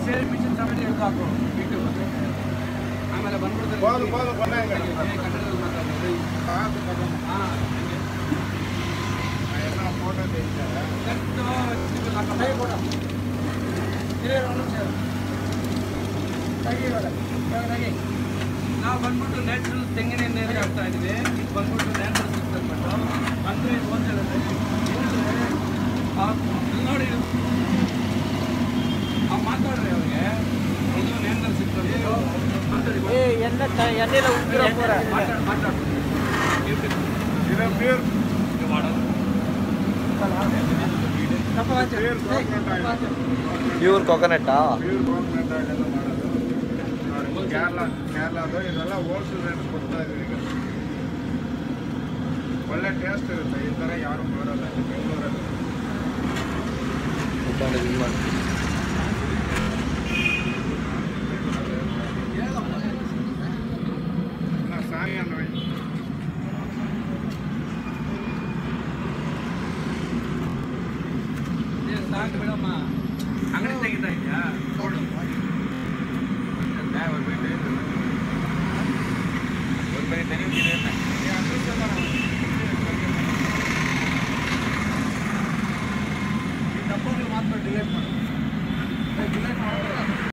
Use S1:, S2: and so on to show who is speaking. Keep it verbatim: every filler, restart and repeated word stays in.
S1: Mission ಸಮೇತ ಎಳ್ದು ಹಾಕು ಆಮೇಲೆ ಬಂದ್ಬಿಡ್ತಾರೆ ಫೋಟೋ ನಾವು ಬಂದ್ಬಿಟ್ಟು ನ್ಯಾಚುರಲ್ ತೆಂಗಿನ ಎಣ್ಣೆ ಹಾಕ್ತಾ ಇದ್ದೀವಿ. ಇದು ಬಂದ್ಬಿಟ್ಟು ನ್ಯಾಚುರಲ್ ಸಿಕ್ತಂದ್ಬಿಟ್ಟು ಅಂದರೆ ಹೋಲ್ಸೇಲ್ ನೋಡಿ ಅವ್ರು ಮಾತಾಡ್ರಿ ಅವ್ರಿಗೆ ಇದು ನ್ಯಾಚುರಲ್ ಸಿಕ್ತಂದ್ಬಿಟ್ಟು ಮಾತಾಡಿ ಮಾತಾಡ್ರಿ
S2: ಪ್ಯೂರ್ ಕೊಕೊನಟ್ಟಾ
S3: ಕೇರಳ ಕೇರಳದು ಇದೆಲ್ಲ ಹೋಲ್ಸೇಲ್ ರೇಟ್ ಕೊಡ್ತಾ ಇದೀವಿ. ಈಗ ಒಳ್ಳೆ ಟೇಸ್ಟ್ ಇರುತ್ತೆ. ಈ ಥರ ಯಾರು ಮಾಡೋಲ್ಲ ಬೆಂಗಳೂರಲ್ಲಿ. ಸಾಯಿ ಅಂದ್ರೆ
S1: ಸಾಕು ಬಿಡಮ್ಮ. ಅಂಗಡಿ ತೆಗಿತಾ ಇದೆಯಾ?